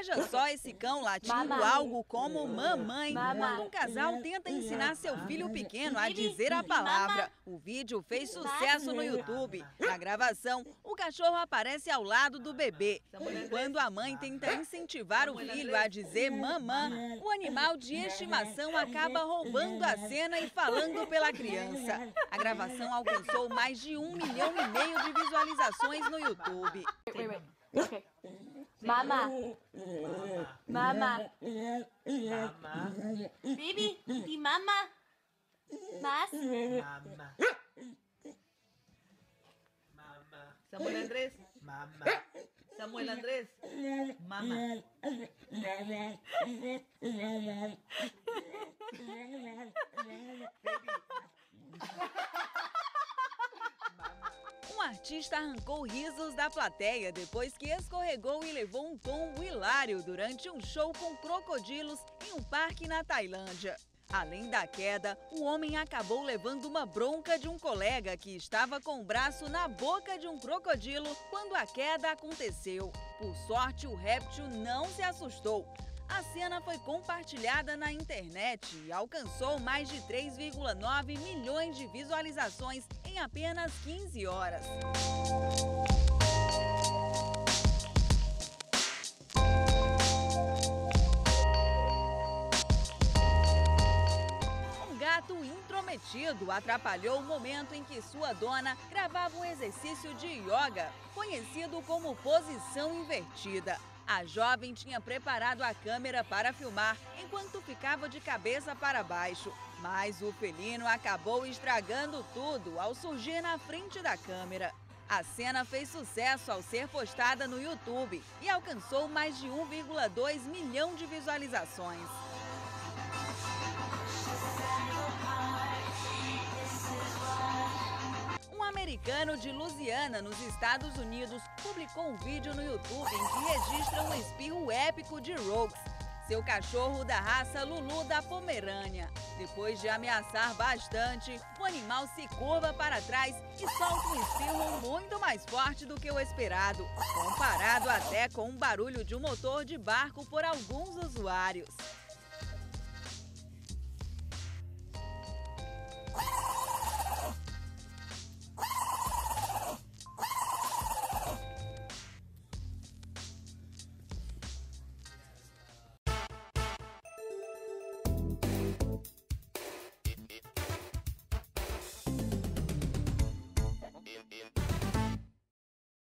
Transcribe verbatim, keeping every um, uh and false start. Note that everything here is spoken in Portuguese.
Veja só esse cão latindo algo como mamãe, quando um casal tenta ensinar seu filho pequeno a dizer a palavra. O vídeo fez sucesso no YouTube. Na gravação, o cachorro aparece ao lado do bebê. Quando a mãe tenta incentivar o filho a dizer mamã, o animal de estimação acaba roubando a cena e falando pela criança. A gravação alcançou mais de um milhão e meio de visualizações no YouTube. Wait, wait. Okay. Mama. Mama. Mama. Baby, di mama. Mas. Mama. Mama. Samuel Andrés. Mama. Samuel Andrés. Mama. Um artista arrancou risos da plateia depois que escorregou e levou um tombo hilário durante um show com crocodilos em um parque na Tailândia. Além da queda, o homem acabou levando uma bronca de um colega que estava com o braço na boca de um crocodilo quando a queda aconteceu. Por sorte, o réptil não se assustou. A cena foi compartilhada na internet e alcançou mais de três vírgula nove milhões de visualizações em apenas quinze horas. Um gato intrometido atrapalhou o momento em que sua dona gravava um exercício de yoga, conhecido como posição invertida. A jovem tinha preparado a câmera para filmar enquanto ficava de cabeça para baixo, mas o felino acabou estragando tudo ao surgir na frente da câmera. A cena fez sucesso ao ser postada no YouTube e alcançou mais de um vírgula dois milhão de visualizações. Um americano de Louisiana, nos Estados Unidos, publicou um vídeo no YouTube em que registra um espirro épico de Rogues, seu cachorro da raça Lulu da Pomerânia. Depois de ameaçar bastante, o animal se curva para trás e solta um espirro muito mais forte do que o esperado, comparado até com o barulho de um motor de barco por alguns usuários.